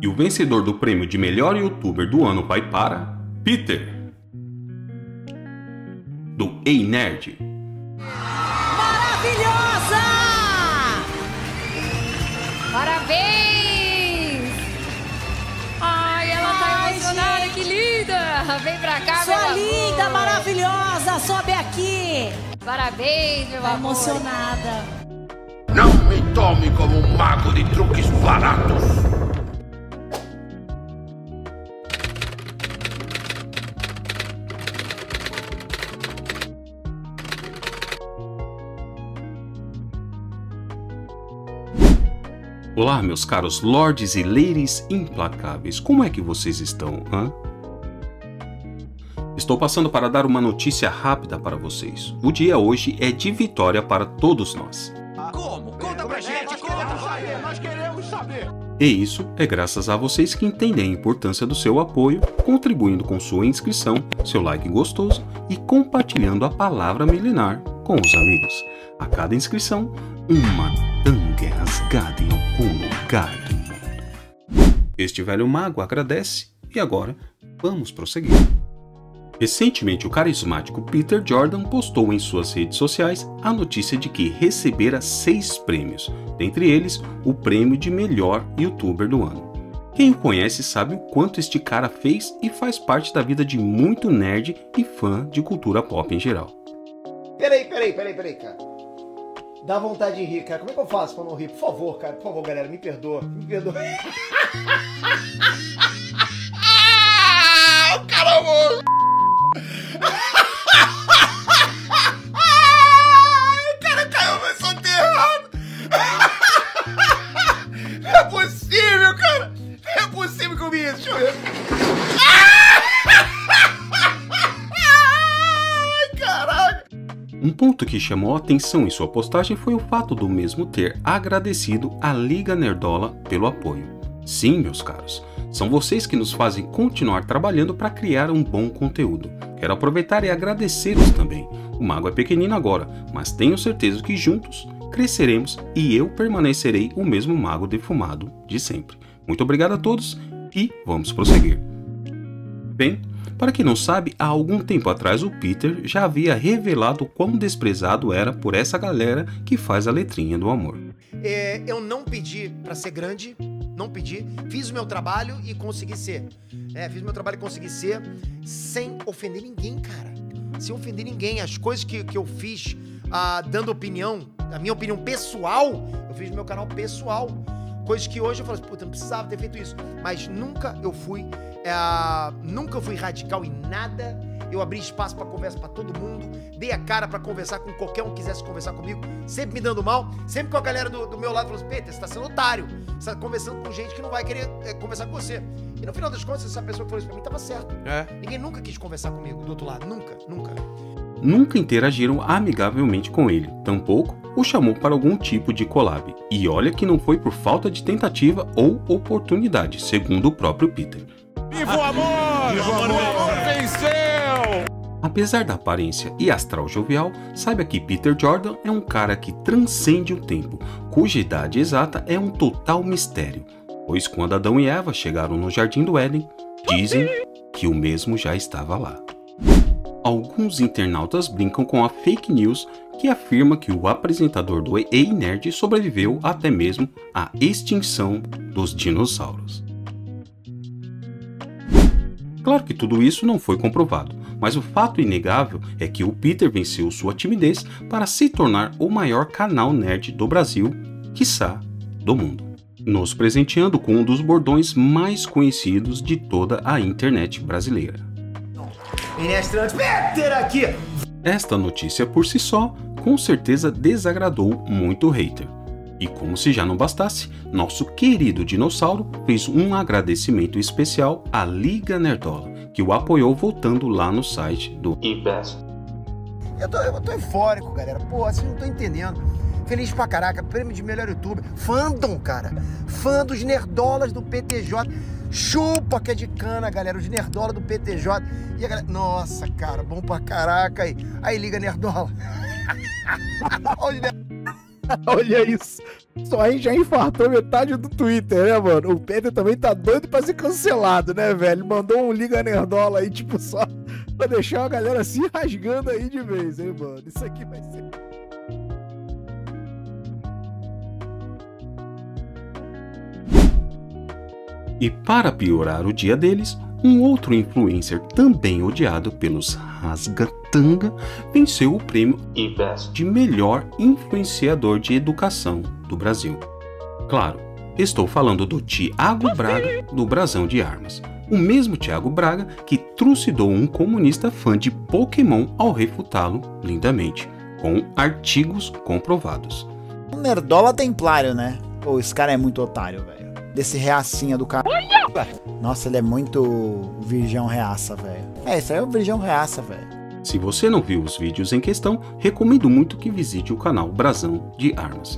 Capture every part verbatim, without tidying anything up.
E o vencedor do prêmio de melhor youtuber do ano vai para Peter, do Ei Nerd. Maravilhosa! Parabéns! Ai, ela tá Ai, emocionada, gente. que linda! Vem pra cá, Sua meu linda, amor. maravilhosa, sobe aqui. Parabéns, meu Tá amor. emocionada. Não me tome como um mago de truques baratos. Olá, meus caros lords e ladies implacáveis, como é que vocês estão, hã? Estou passando para dar uma notícia rápida para vocês. O dia hoje é de vitória para todos nós. Como? Conta pra gente, conta, saber, nós queremos saber. E isso é graças a vocês que entendem a importância do seu apoio, contribuindo com sua inscrição, seu like gostoso e compartilhando a palavra milenar com os amigos. A cada inscrição, uma tanga rasgada em algum lugar do mundo. Este velho mago agradece e agora vamos prosseguir. Recentemente, o carismático Peter Jordan postou em suas redes sociais a notícia de que recebera seis prêmios, dentre eles o prêmio de melhor youtuber do ano. Quem o conhece sabe o quanto este cara fez e faz parte da vida de muito nerd e fã de cultura pop em geral. Peraí, peraí, peraí, peraí, cara. Dá vontade de rir, cara. Como é que eu faço pra não rir? Por favor, cara. Por favor, galera, me perdoa. Me perdoa. O cara morreu. O cara caiu no soterrado. Não é possível, cara. Não é possível que eu vi isso. Deixa eu ver. Ai, caraca. Um ponto que chamou a atenção em sua postagem foi o fato do mesmo ter agradecido a Liga Nerdola pelo apoio. Sim, meus caros, são vocês que nos fazem continuar trabalhando para criar um bom conteúdo. Quero aproveitar e agradecê-los também. O mago é pequenino agora, mas tenho certeza que juntos cresceremos e eu permanecerei o mesmo mago defumado de sempre. Muito obrigado a todos e vamos prosseguir. Bem, para quem não sabe, há algum tempo atrás o Peter já havia revelado quão desprezado era por essa galera que faz a letrinha do amor. É, eu não pedi pra ser grande, não pedi. Fiz o meu trabalho e consegui ser. É, fiz o meu trabalho e consegui ser sem ofender ninguém, cara. Sem ofender ninguém. As coisas que, que eu fiz ah, dando opinião, a minha opinião pessoal, eu fiz no meu canal pessoal. Coisas que hoje eu falo assim, puta, eu não precisava ter feito isso. Mas nunca eu fui, é, nunca fui radical em nada. Eu abri espaço pra conversa pra todo mundo. Dei a cara pra conversar com qualquer um que quisesse conversar comigo. Sempre me dando mal. Sempre com a galera do, do meu lado falando assim, Peter, você tá sendo otário. Você tá conversando com gente que não vai querer é, conversar com você. E no final das contas, essa pessoa que falou isso pra mim tava certo. É. Ninguém nunca quis conversar comigo do outro lado. Nunca, nunca. Nunca interagiram amigavelmente com ele, tampouco o chamou para algum tipo de collab. E olha que não foi por falta de tentativa ou oportunidade, segundo o próprio Peter. Viva o amor! Viva o amor! Venceu! Apesar da aparência e astral jovial, saiba que Peter Jordan é um cara que transcende o tempo, cuja idade exata é um total mistério, pois quando Adão e Eva chegaram no Jardim do Éden, dizem que o mesmo já estava lá. Alguns internautas brincam com a fake news que afirma que o apresentador do Ei Nerd sobreviveu até mesmo à extinção dos dinossauros. Claro que tudo isso não foi comprovado, mas o fato inegável é que o Peter venceu sua timidez para se tornar o maior canal nerd do Brasil, quiçá do mundo, nos presenteando com um dos bordões mais conhecidos de toda a internet brasileira. Minestrante, Peter aqui! Esta notícia por si só, com certeza desagradou muito o hater. E como se já não bastasse, nosso querido dinossauro fez um agradecimento especial à Liga Nerdola, que o apoiou votando lá no site do IBEST. Eu tô, eu tô eufórico, galera. Pô, vocês não estão entendendo. Feliz pra caraca, prêmio de melhor youtuber. Fandom, cara. Fã dos nerdolas do P T J. Chupa que é de cana, galera. Os nerdolas do P T J. E a galera... Nossa, cara, bom pra caraca aí. Aí, Liga Nerdola. Olha os nerdola. Olha isso. Só aí já infartou metade do Twitter, né, mano? O Peter também tá doido pra ser cancelado, né, velho? Mandou um Liga Nerdola aí, tipo, só pra deixar a galera se rasgando aí de vez, hein, mano? Isso aqui vai ser... E para piorar o dia deles, um outro influencer também odiado pelos rasgatanga venceu o prêmio de melhor influenciador de educação do Brasil. Claro, estou falando do Thiago Braga do Brasão de Armas. O mesmo Thiago Braga que trucidou um comunista fã de Pokémon ao refutá-lo lindamente, com artigos comprovados. Um nerdola templário, né? Pô, esse cara é muito otário, velho. Desse reacinha do cara. Nossa, ele é muito virgão reaça, velho. É, isso aí é o virgão reaça, velho. Se você não viu os vídeos em questão, recomendo muito que visite o canal Brasão de Armas.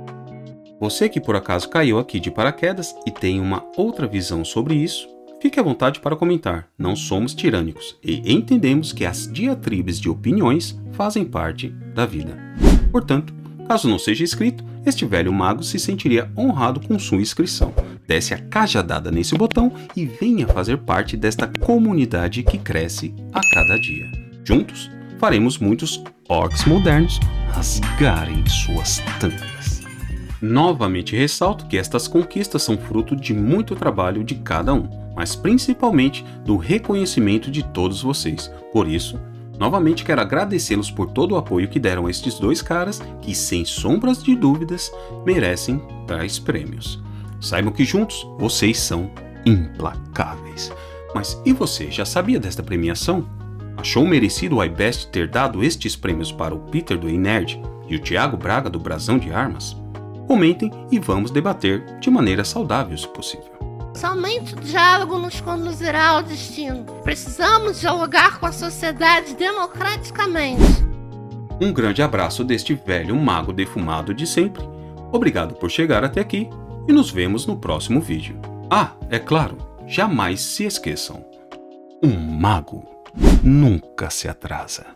Você que por acaso caiu aqui de paraquedas e tem uma outra visão sobre isso, fique à vontade para comentar. Não somos tirânicos e entendemos que as diatribes de opiniões fazem parte da vida. Portanto, caso não seja inscrito, este velho mago se sentiria honrado com sua inscrição. Desce a cajadada nesse botão e venha fazer parte desta comunidade que cresce a cada dia. Juntos, faremos muitos orcs modernos rasgarem suas tangas. Novamente ressalto que estas conquistas são fruto de muito trabalho de cada um, mas principalmente do reconhecimento de todos vocês. Por isso, novamente quero agradecê-los por todo o apoio que deram a estes dois caras que, sem sombras de dúvidas, merecem tais prêmios. Saibam que juntos vocês são implacáveis. Mas e você, já sabia desta premiação? Achou merecido o iBest ter dado estes prêmios para o Peter do E-Nerd e o Thiago Braga do Brasão de Armas? Comentem e vamos debater de maneira saudável, se possível. Somente o diálogo nos conduzirá ao destino. Precisamos dialogar com a sociedade democraticamente. Um grande abraço deste velho mago defumado de sempre. Obrigado por chegar até aqui e nos vemos no próximo vídeo. Ah, é claro, jamais se esqueçam. Um mago nunca se atrasa.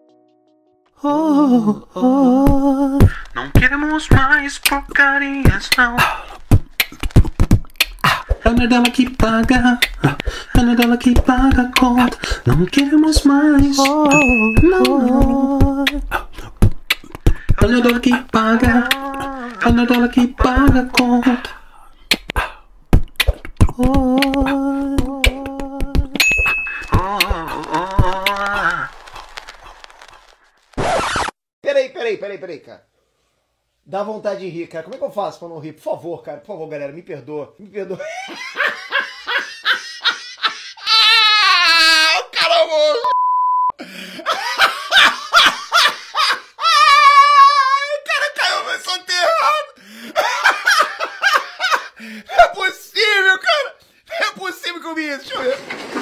Oh, oh. Não queremos mais porcarias, não. É o Nerdola que paga, é o Nerdola que paga a conta. Não queremos mais, oh, não, não. É o Nerdola que paga, é o Nerdola que paga a conta. Oh, oh, oh. Peraí, peraí, peraí, peraí, cara. Dá vontade de rir, cara. Como é que eu faço pra não rir? Por favor, cara. Por favor, galera. Me perdoa. Me perdoa. O cara morreu. O cara caiu, vai soterrado. É possível, cara. É possível que eu vi isso. Deixa eu ver.